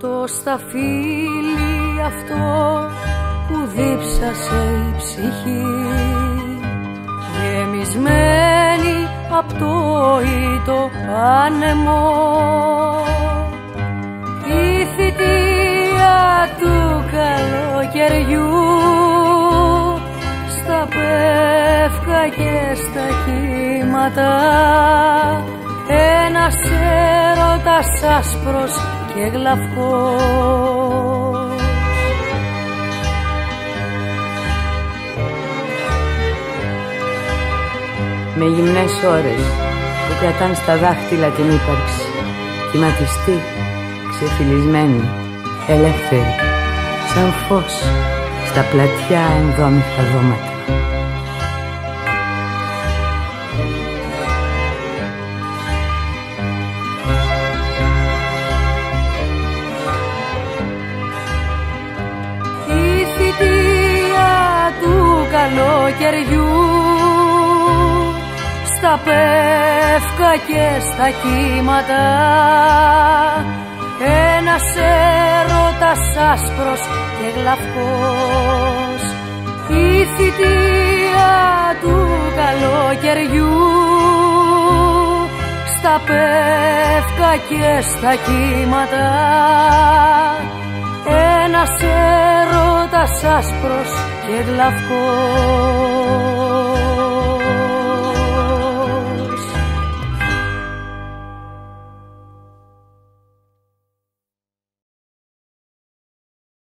στο σταφύλι αυτό που δίψασε η ψυχή, γεμισμένη απ' το ήτο άνεμο, η θητεία του καλοκαιριού στα πεύκα και στα κύματα, ένας έρωτας άσπρος και γλαυκός. Με γυμνές ώρες που κρατάν στα δάχτυλα την ύπαρξη, κυματιστή, ξεφυλισμένη, ελεύθερη, σαν φως στα πλατιά ενδόμηχα δώματα. Η θητεία του καλοκαιριού στα πεύκα και στα κύματα, ένας έρωτας άσπρος και γλαυκός. Η θητεία του καλοκαιριού στα πεύκα και στα κύματα, ένας έρωτας άσπρος και γλαυκός.